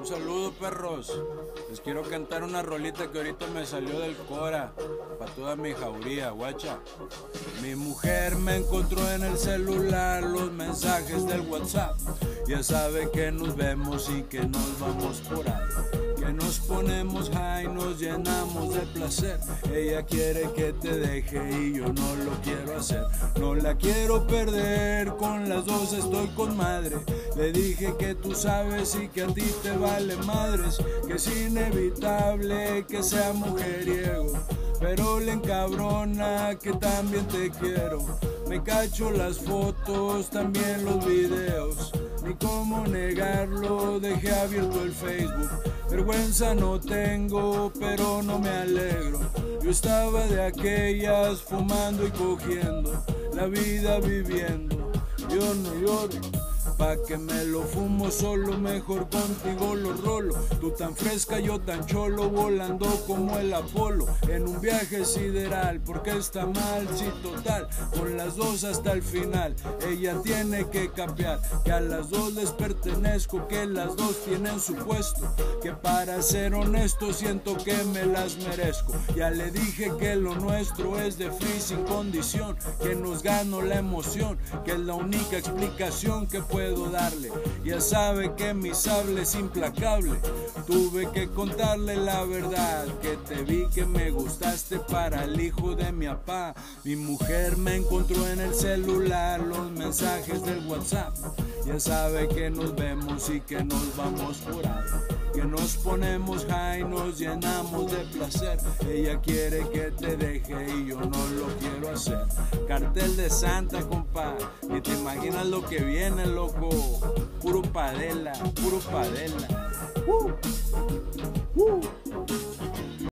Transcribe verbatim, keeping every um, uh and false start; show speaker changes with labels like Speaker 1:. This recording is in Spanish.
Speaker 1: Un saludo, perros. Les quiero cantar una rolita que ahorita me salió del Cora, pa' toda mi jauría, guacha. Mi mujer me encontró en el celular los mensajes del WhatsApp. Ya sabe que nos vemos y que nos vamos por ahí, que nos ponemos high, nos llenamos de placer. Ella quiere que te deje y yo no lo quiero hacer. No la quiero perder, con las dos estoy con madre. Le dije que tú sabes y que a ti te vale madres, que es inevitable que sea mujeriego, pero le encabrona que también te quiero. Me cacho las fotos, también los videos, ni cómo negarlo, dejé abierto el Facebook. Vergüenza no tengo, pero no me alegro. Yo estaba de aquellas fumando y cogiendo, la vida viviendo. Yo no lloro, pa' que me lo fumo solo, mejor contigo lo rolo. Tú tan fresca, yo tan cholo, volando como el Apolo en un viaje sideral. Porque está mal, sí, total, con las dos hasta el final. Ella tiene que cambiar, que a las dos les pertenezco, que las dos tienen su puesto, que para ser honesto siento que me las merezco. Ya le dije que lo nuestro es de free sin condición, que nos ganó la emoción, que es la única explicación que puedo darle. Ya sabe que mi sable es implacable. Tuve que contarle la verdad, que te vi, que me gustaste para el hijo de mi papá. Mi mujer me encontró en el celular los mensajes del WhatsApp. Ya sabe que nos vemos y que nos vamos por ahí, que nos ponemos high, nos llenamos de placer. Ella quiere que te deje y yo no lo quiero hacer. Cartel de Santa, compa, ni te imaginas lo que viene, loco. Puro padela, puro padela. Uh.